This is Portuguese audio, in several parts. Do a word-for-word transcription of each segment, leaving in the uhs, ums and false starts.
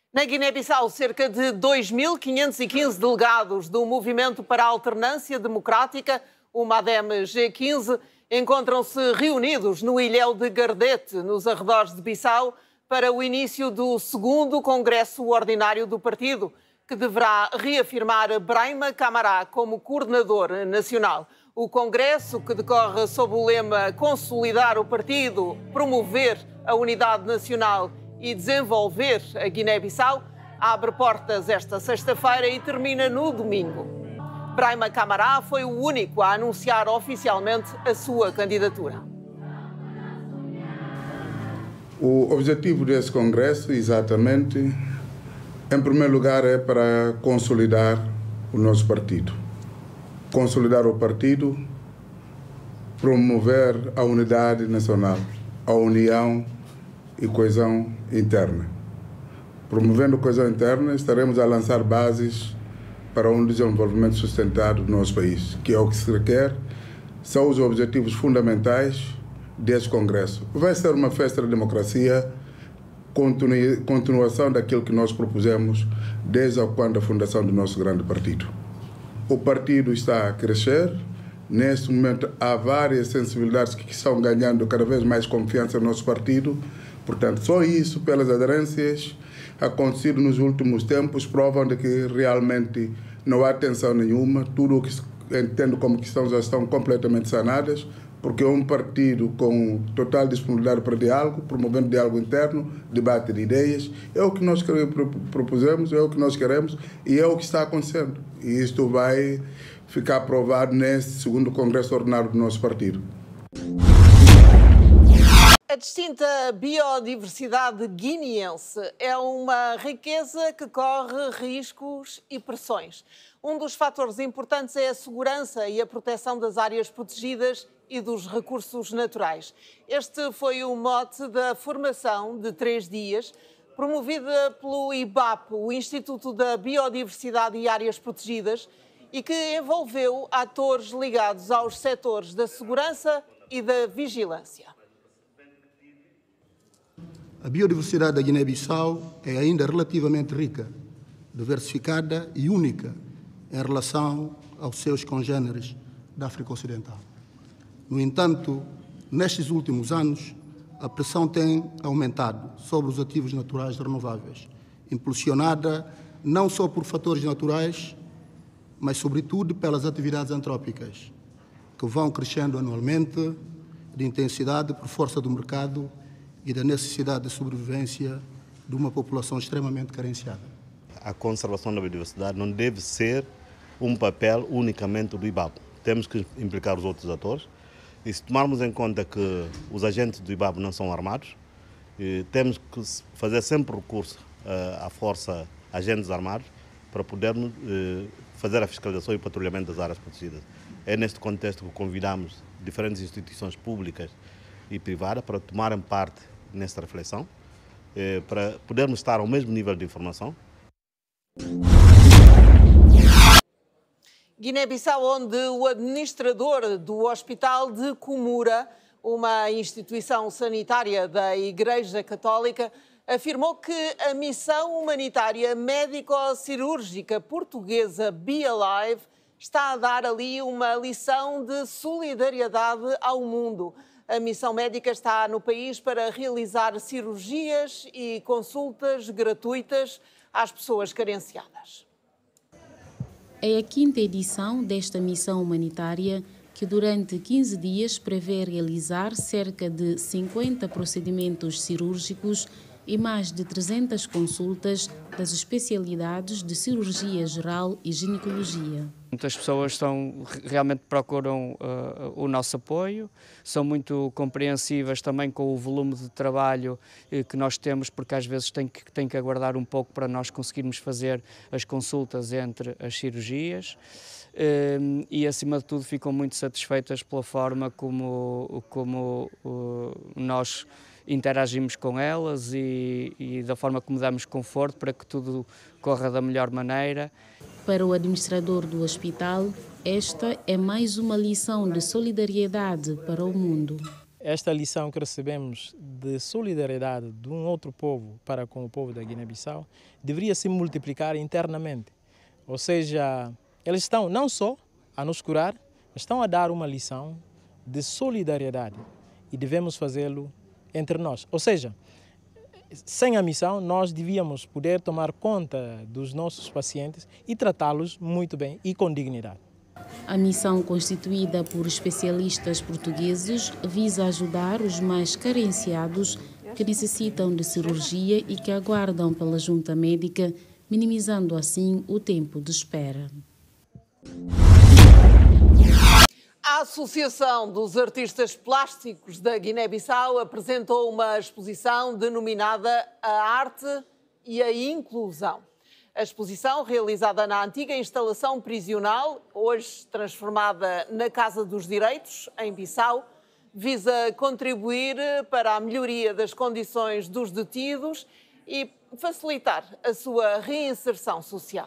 Na Guiné-Bissau, cerca de dois mil quinhentos e quinze delegados do Movimento para a Alternância Democrática, o MADEM G quinze, encontram-se reunidos no ilhéu de Gardete, nos arredores de Bissau, para o início do segundo Congresso Ordinário do partido, que deverá reafirmar Braima Camará como coordenador nacional. O Congresso, que decorre sob o lema Consolidar o Partido, Promover a Unidade Nacional e Desenvolver a Guiné-Bissau, abre portas esta sexta-feira e termina no domingo. Braima Camará foi o único a anunciar oficialmente a sua candidatura. O objetivo desse congresso, exatamente, em primeiro lugar, é para consolidar o nosso partido. Consolidar o partido, promover a unidade nacional, a união e coesão interna. Promovendo a coesão interna, estaremos a lançar bases para um desenvolvimento sustentado do nosso país, que é o que se requer, são os objetivos fundamentais deste congresso. Vai ser uma festa da democracia, continuação daquilo que nós propusemos desde a quando a fundação do nosso grande partido. O partido está a crescer, neste momento há várias sensibilidades que estão ganhando cada vez mais confiança no nosso partido. Portanto, só isso, pelas aderências acontecido nos últimos tempos, provam de que realmente não há tensão nenhuma, tudo o que entendo como questões já estão completamente sanadas, porque é um partido com total disponibilidade para diálogo, promovendo diálogo interno, debate de ideias, é o que nós propusemos, é o que nós queremos e é o que está acontecendo. E isto vai ficar provado neste segundo Congresso Ordinário do nosso partido. A distinta biodiversidade guineense é uma riqueza que corre riscos e pressões. Um dos fatores importantes é a segurança e a proteção das áreas protegidas e dos recursos naturais. Este foi o mote da formação de três dias, promovida pelo I B A P, o Instituto da Biodiversidade e Áreas Protegidas, e que envolveu atores ligados aos setores da segurança e da vigilância. A biodiversidade da Guiné-Bissau é ainda relativamente rica, diversificada e única em relação aos seus congêneres da África Ocidental. No entanto, nestes últimos anos, a pressão tem aumentado sobre os ativos naturais renováveis, impulsionada não só por fatores naturais, mas sobretudo pelas atividades antrópicas, que vão crescendo anualmente de intensidade por força do mercado e da necessidade de sobrevivência de uma população extremamente carenciada. A conservação da biodiversidade não deve ser um papel unicamente do I B A B. Temos que implicar os outros atores. E se tomarmos em conta que os agentes do I B A B não são armados, temos que fazer sempre recurso à força agentes armados para podermos fazer a fiscalização e o patrulhamento das áreas protegidas. É neste contexto que convidamos diferentes instituições públicas e privadas para tomarem parte nesta reflexão, para podermos estar ao mesmo nível de informação. Guiné-Bissau, onde o administrador do Hospital de Cumura, uma instituição sanitária da Igreja Católica, afirmou que a missão humanitária médico-cirúrgica portuguesa Be Alive está a dar ali uma lição de solidariedade ao mundo. A missão médica está no país para realizar cirurgias e consultas gratuitas às pessoas carenciadas. É a quinta edição desta missão humanitária que durante quinze dias prevê realizar cerca de cinquenta procedimentos cirúrgicos e mais de trezentas consultas das especialidades de cirurgia geral e ginecologia. Muitas pessoas estão, realmente procuram uh, o nosso apoio, são muito compreensivas também com o volume de trabalho uh, que nós temos, porque às vezes tem que, tem que aguardar um pouco para nós conseguirmos fazer as consultas entre as cirurgias. Uh, e, acima de tudo, ficam muito satisfeitas pela forma como, como uh, nós interagimos com elas e, e da forma como damos conforto para que tudo corra da melhor maneira. Para o administrador do hospital, esta é mais uma lição de solidariedade para o mundo. Esta lição que recebemos de solidariedade de um outro povo para com o povo da Guiné-Bissau deveria se multiplicar internamente. Ou seja, eles estão não só a nos curar, mas estão a dar uma lição de solidariedade e devemos fazê-lo entre nós. Ou seja, sem a missão, nós devíamos poder tomar conta dos nossos pacientes e tratá-los muito bem e com dignidade. A missão, constituída por especialistas portugueses, visa ajudar os mais carenciados que necessitam de cirurgia e que aguardam pela junta médica, minimizando assim o tempo de espera. A Associação dos Artistas Plásticos da Guiné-Bissau apresentou uma exposição denominada A Arte e a Inclusão. A exposição, realizada na antiga instalação prisional, hoje transformada na Casa dos Direitos, em Bissau, visa contribuir para a melhoria das condições dos detidos e facilitar a sua reinserção social.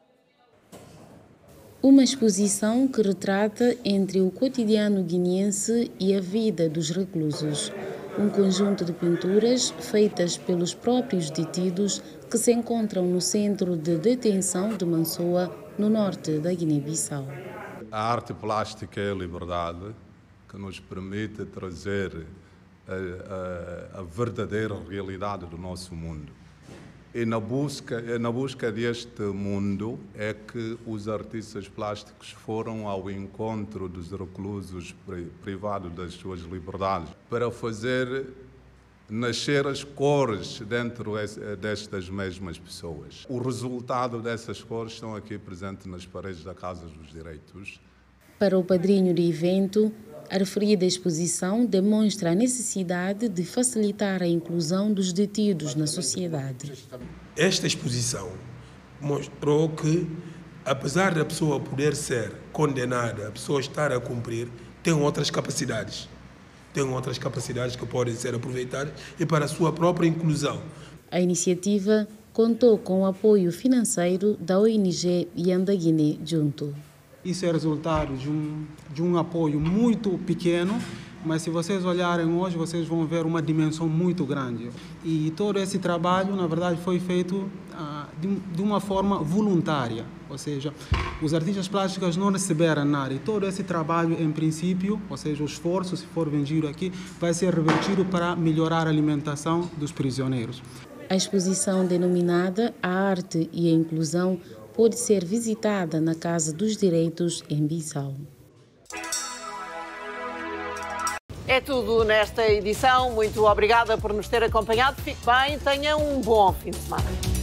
Uma exposição que retrata entre o cotidiano guineense e a vida dos reclusos. Um conjunto de pinturas feitas pelos próprios detidos que se encontram no centro de detenção de Mansoa, no norte da Guiné-Bissau. A arte plástica é a liberdade que nos permite trazer a, a, a verdadeira realidade do nosso mundo. E na busca, na busca deste mundo é que os artistas plásticos foram ao encontro dos reclusos privados das suas liberdades para fazer nascer as cores dentro destas mesmas pessoas. O resultado dessas cores estão aqui presentes nas paredes da Casa dos Direitos. Para o padrinho do evento, a referida exposição demonstra a necessidade de facilitar a inclusão dos detidos na sociedade. Esta exposição mostrou que, apesar da pessoa poder ser condenada, a pessoa estar a cumprir, tem outras capacidades. Tem outras capacidades que podem ser aproveitadas e para a sua própria inclusão. A iniciativa contou com o apoio financeiro da O N G Yanda Guiné Junto. Isso é resultado de um, de um apoio muito pequeno, mas se vocês olharem hoje, vocês vão ver uma dimensão muito grande. E todo esse trabalho, na verdade, foi feito ah, de, de uma forma voluntária, ou seja, os artistas plásticos não receberam nada. E todo esse trabalho, em princípio, ou seja, o esforço, se for vendido aqui, vai ser revertido para melhorar a alimentação dos prisioneiros. A exposição denominada A Arte e a Inclusão pode ser visitada na Casa dos Direitos, em Bissau. É tudo nesta edição. Muito obrigada por nos ter acompanhado. Fique bem, tenha um bom fim de semana.